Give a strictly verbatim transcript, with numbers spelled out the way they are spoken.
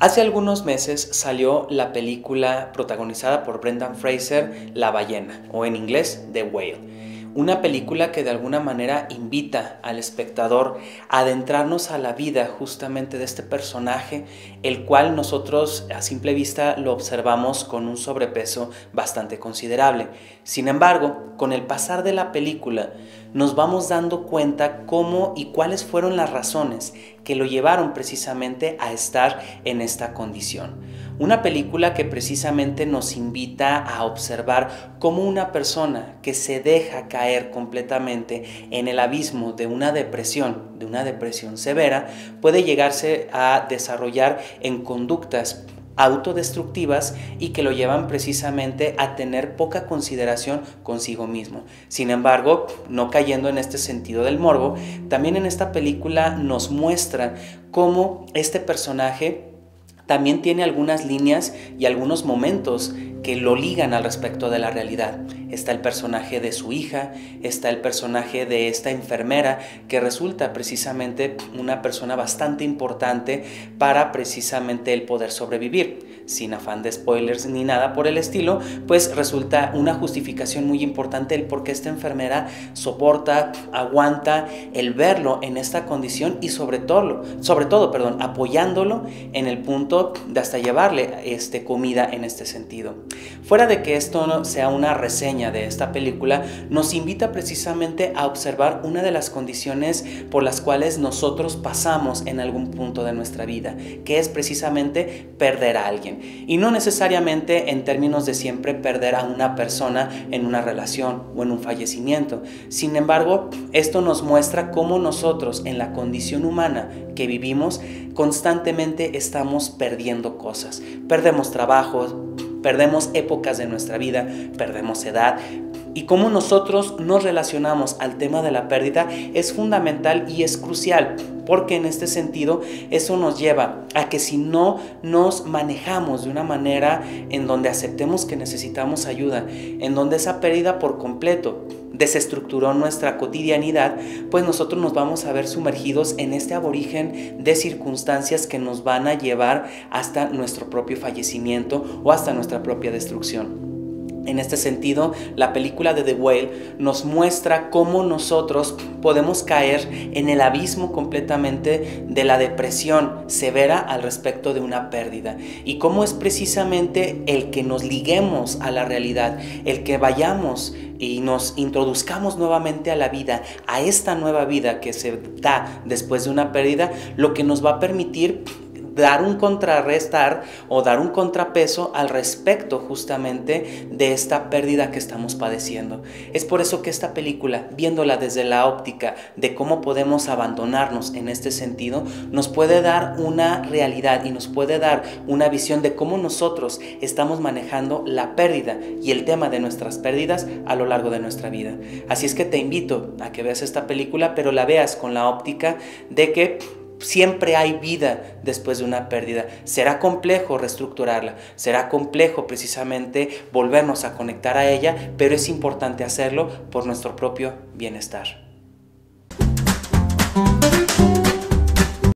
Hace algunos meses salió la película protagonizada por Brendan Fraser, La ballena, o en inglés, The Whale. Una película que de alguna manera invita al espectador a adentrarnos a la vida justamente de este personaje, el cual nosotros a simple vista lo observamos con un sobrepeso bastante considerable. Sin embargo, con el pasar de la película, nos vamos dando cuenta cómo y cuáles fueron las razones que lo llevaron precisamente a estar en esta condición. Una película que precisamente nos invita a observar cómo una persona que se deja caer completamente en el abismo de una depresión, de una depresión severa, puede llegarse a desarrollar en conductas autodestructivas y que lo llevan precisamente a tener poca consideración consigo mismo. Sin embargo, no cayendo en este sentido del morbo, también en esta película nos muestra cómo este personaje también tiene algunas líneas y algunos momentos que lo ligan al respecto de la realidad. Está el personaje de su hija, está el personaje de esta enfermera que resulta precisamente una persona bastante importante para precisamente el poder sobrevivir. Sin afán de spoilers ni nada por el estilo, pues resulta una justificación muy importante el por qué esta enfermera soporta, aguanta el verlo en esta condición y sobre todo, sobre todo, perdón, apoyándolo en el punto de hasta llevarle este, comida en este sentido. Fuera de que esto no sea una reseña de esta película, nos invita precisamente a observar una de las condiciones por las cuales nosotros pasamos en algún punto de nuestra vida, que es precisamente perder a alguien. Y no necesariamente en términos de siempre perder a una persona en una relación o en un fallecimiento. Sin embargo, esto nos muestra cómo nosotros en la condición humana que vivimos constantemente estamos perdiendo cosas. Perdemos trabajos, perdemos épocas de nuestra vida, perdemos edad, y cómo nosotros nos relacionamos al tema de la pérdida es fundamental y es crucial, porque en este sentido eso nos lleva a que si no nos manejamos de una manera en donde aceptemos que necesitamos ayuda, en donde esa pérdida por completo desestructuró nuestra cotidianidad, pues nosotros nos vamos a ver sumergidos en este aborigen de circunstancias que nos van a llevar hasta nuestro propio fallecimiento o hasta nuestra propia destrucción. En este sentido, la película de The Whale nos muestra cómo nosotros podemos caer en el abismo completamente de la depresión severa al respecto de una pérdida y cómo es precisamente el que nos liguemos a la realidad, el que vayamos y nos introduzcamos nuevamente a la vida, a esta nueva vida que se da después de una pérdida, lo que nos va a permitir dar un contrarrestar o dar un contrapeso al respecto justamente de esta pérdida que estamos padeciendo. Es por eso que esta película, viéndola desde la óptica de cómo podemos abandonarnos en este sentido, nos puede dar una realidad y nos puede dar una visión de cómo nosotros estamos manejando la pérdida y el tema de nuestras pérdidas a lo largo de nuestra vida. Así es que te invito a que veas esta película, pero la veas con la óptica de que siempre hay vida después de una pérdida. Será complejo reestructurarla, será complejo precisamente volvernos a conectar a ella, pero es importante hacerlo por nuestro propio bienestar.